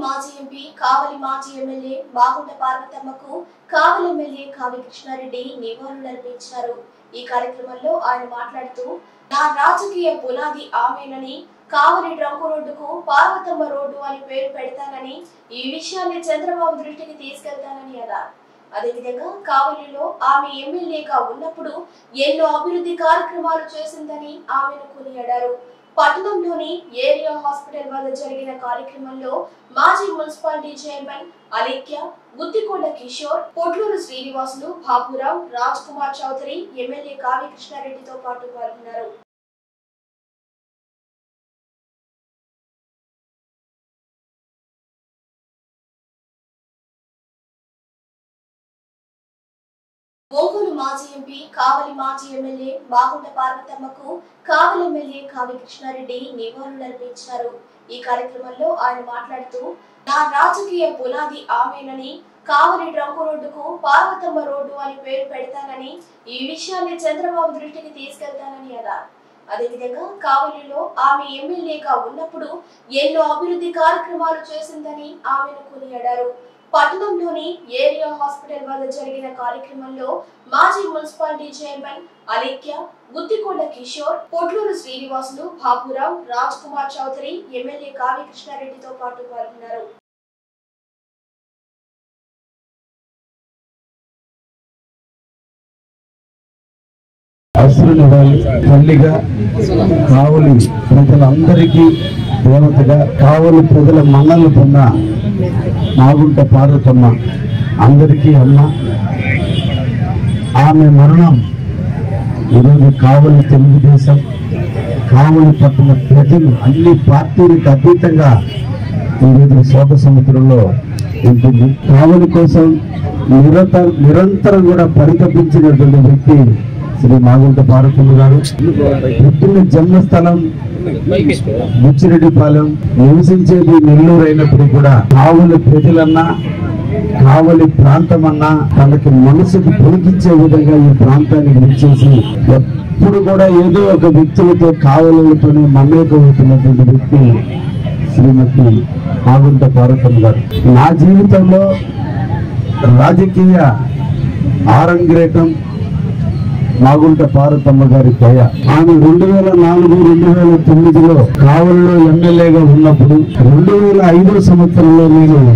మాజీ ఎంపీ కావలి మాజీ ఎమ్మెల్యే మాగుంట పార్వతమ్మకు కావలి ఎమ్మెల్యే కావి కృష్ణారెడ్డి నివాళులర్పించారు. ఈ కార్యక్రమంలో ఆయన మాట్లాడుతూ నా రాజకీయ పునాది ఆమెనని, కావలి ట్రంక్ రోడ్డుకు పార్వతమ్మ రోడ్డు అని పేరు పెడతానని, ఈ విషయాన్ని చంద్రబాబు దృష్టికి తీసుకెళ్తానని అన్నారు. అదేవిధంగా కావలిలో ఆమె ఎమ్మెల్యేగా ఉన్నప్పుడు ఎన్నో అభివృద్ధి కార్యక్రమాలు చేసిందని ఆమెను కొనియాడారు. పట్టణంలోని ఏరియా హాస్పిటల్ వద్ద జరిగిన కార్యక్రమంలో మాజీ municipality chairman Alekhya, Guttikonda Kishore, Potluru Srinivasulu, Baburao, Raj Kumar Chowdary, MLA Kavi కృష్ణారెడ్డితో పాటు పాల్గొన్నారు. ఒంగోలు మాజీ ఎంపీ కావలి మాజీ ఎమ్మెల్యే మాగుంట పార్వతమ్మకు కావలి ఎమ్మెల్యే కావి కృష్ణారెడ్డి నివాళులర్పించారు. ఈ కార్యక్రమంలో ఆయన మాట్లాడుతూ నా రాజకీయ పునాది ఆమెనని, కావలి ట్రంక్ రోడ్డుకు పార్వతమ్మ రోడ్డు అని పేరు పెడతానని, ఈ విషయాన్ని చంద్రబాబు దృష్టికి తీసుకెళ్తానని అన్నారు. అదేవిధంగా కావలిలో ఆమె ఎమ్మెల్యేగా ఉన్నప్పుడు ఎన్నో అభివృద్ధి కార్యక్రమాలు చేసిందని ఆమెను కొనియాడారు. పట్టణంలోని ఏరియా హాస్పిటల్ వద్ద జరిగిన కార్యక్రమంలో మాజీ municipality chairman Alekhya, Guttikonda Kishore, Potluru Srinivasulu, Baburao, Raj Kumar Chowdary, MLA Kavi కృష్ణారెడ్డితో పాటు పాల్గొన్నారు. తల్లిగా, కావలి ప్రజలందరికీ దేవతగా, కావలి ప్రజల మన్నలు పొంద మాగుంట పార్వతమ్మ అందరికీ అమ్మ. ఆమె మరణం ఈరోజు కావలి తెలుగుదేశం, కావలి పట్టణ ప్రజలు అన్ని పార్టీలకు అతీతంగా ఈరోజు శోక సముద్రంలో ఉంటుంది. కావలి కోసం నిరంతరం కూడా పరితపించినటువంటి వ్యక్తి శ్రీ మాగుంట పార్వతమ్మ గారు. పుట్టిన జన్మస్థలం బుచ్చిరెడ్డిపాలెం, నివసించేది నెల్లూరు అయినప్పుడు కూడా కావలి ప్రజలన్నా, కావలి ప్రాంతం అన్నా తనకి మనసుకు పొలికించే విధంగా ఈ ప్రాంతాన్ని విచ్చేసి ఎప్పుడు కూడా ఏదో ఒక వ్యక్తులతో కావలితోనే మమేకమవుతున్నటువంటి వ్యక్తి శ్రీమతి మాగుంట పార్వతమ్మ గారు. నా జీవితంలో రాజకీయ ఆరంగేటం మాగుంట పార్వతమ్మ గారి దయ. ఆమె 2004-2009లో కావలిలో ఎమ్మెల్యేగా ఉన్నప్పుడు 2005 సంవత్సరంలో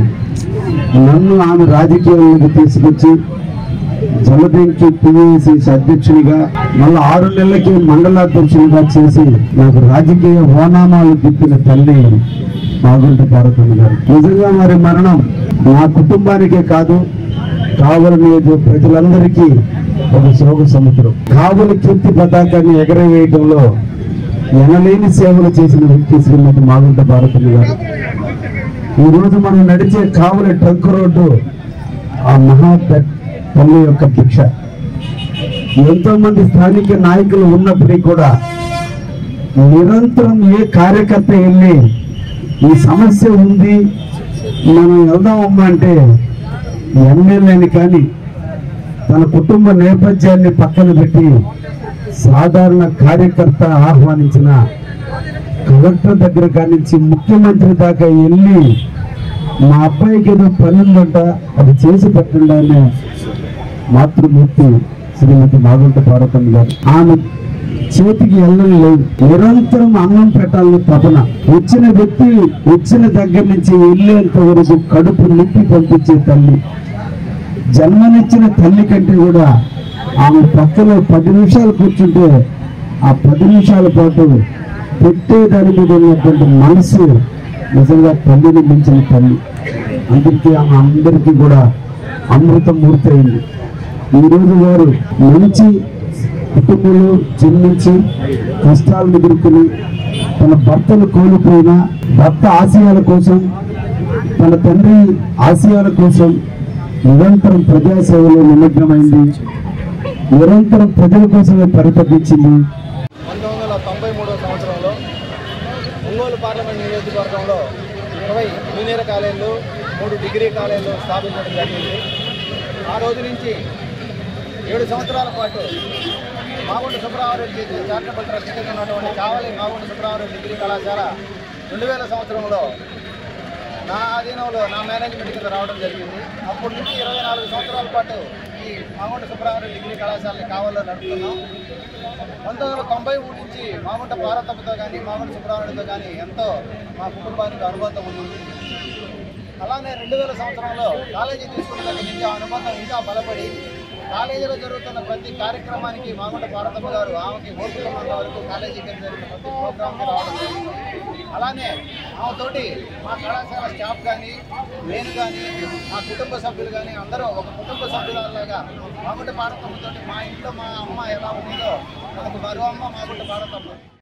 నన్ను ఆమె రాజకీయాలకు తీసుకొచ్చి జలబెంకి పిఎసి అధ్యక్షునిగా, మళ్ళీ 6 నెలలకి మండలాధ్యక్షునిగా చేసి నాకు రాజకీయ ఓనామాలు తిప్పిన తల్లి మాగుంట పార్వతమ్మ గారు. నిజంగా వారి మరణం నా కుటుంబానికే కాదు, కావలి ప్రజలందరికీ ఒక శోక సముద్రం. కావలి కీర్తి పతాకాన్ని ఎగరవేయడంలో ఎనలేని సేవలు చేసిన వ్యక్తి శ్రీమతి మాగుంట పార్వతమ్మ గారు. ఈ రోజు మనం నడిచే కావలి ట్రంక్ రోడ్డు ఆ మహా తల్లి యొక్క భిక్ష. ఎంతో మంది స్థానిక నాయకులు ఉన్నప్పటికీ కూడా నిరంతరం ఏ కార్యకర్త వెళ్ళి ఈ సమస్య ఉంది మనం వెళ్దామమ్మా అంటే ఎమ్మెల్యేని కానీ తన కుటుంబ నేపథ్యాన్ని పక్కన పెట్టి సాధారణ కార్యకర్త ఆహ్వానించిన కలెక్టర్ దగ్గర కానించి ముఖ్యమంత్రి దాకా వెళ్ళి మా అబ్బాయికి ఏదో పని ఉందంట అది చేసి పెట్టండి అనే మాతృమూర్తి శ్రీమతి మాగుంట పార్వతమ్మ గారు. ఆమె చేతికి వెళ్ళడం లేదు, నిరంతరం అన్నం పెట్టాలని తపన. వచ్చిన వ్యక్తి వచ్చిన దగ్గర నుంచి వెళ్ళేంత వరకు కడుపు నింపి పంపించే తల్లి. జన్మనిచ్చిన తల్లి కంటే కూడా ఆమె పక్కలో 10 నిమిషాలు కూర్చుంటే ఆ 10 నిమిషాల పాటు పెట్టేదాని మీద ఉన్నటువంటి మనసు నిజంగా తల్లిని మించిన తల్లి. అందుకే ఆమె అందరికీ కూడా అమృతం మూర్తి అయింది. ఈరోజు వారు మంచి కుటుంబంలో జన్మించి కష్టాలను ఎదుర్కొని తన భర్తను కోల్పోయిన భర్త ఆశయాల కోసం, తన తండ్రి ఆశయాల కోసం నిరంతరం ప్రజాసేవలో నిమగ్నమైంది, నిరంతరం ప్రజల కోసమే పరితపించింది. 1993 సంవత్సరంలో ఒంగోలు పార్లమెంట్ నియోజకవర్గంలో 20 జూనియర్ కాలేజీలు, 3 డిగ్రీ కాలేజీలు స్థాపించడం జరిగింది. ఆ రోజు నుంచి 7 సంవత్సరాల పాటు మాగుంట సుబ్రహ్మణ్యం చారిటబుల్ ట్రస్ట్ ఉన్నటువంటి కావలి మాగుంట సుబ్రహ్మణ్యం డిగ్రీ కళాశాల 2000 సంవత్సరంలో నా ఆధీనంలో నా మేనేజ్మెంట్ కింద రావడం జరిగింది. అప్పటి నుంచి 24 సంవత్సరాల పాటు ఈ మాగుంట సుబ్రహ్మణ్యం డిగ్రీ కళాశాలని కావల్లో నడుపుతున్నాం. 1993 నుంచి మాగుంట పార్వతమ్మతో కానీ మాగుంట సుబ్రహ్మణ్యంతో కానీ ఎంతో మా కుటుంబానికి అనుబంధం ఉంది. అలానే 2000 సంవత్సరంలో కాలేజీ తీసుకున్న దగ్గర నుంచి ఆ అనుబంధం ఇంకా బలపడి కాలేజీలో జరుగుతున్న ప్రతి కార్యక్రమానికి మాగుంట పార్వతమ్మ గారు ఆమెకి ఓపికన్నంత వరకు కాలేజీకి జరిగిన ప్రతి ప్రోగ్రామ్కి రావడం జరిగింది. అలానే ఆమెతోటి మా కళాశాల స్టాఫ్ కానీ నేను కానీ మా కుటుంబ సభ్యులు కానీ అందరూ ఒక కుటుంబ సభ్యులలాగా మాగుంట పార్వతమ్మతోటి మా ఇంట్లో మా అమ్మ ఎలా ఉందో మనకు మరో అమ్మ మాగుంట పార్వతమ్మ.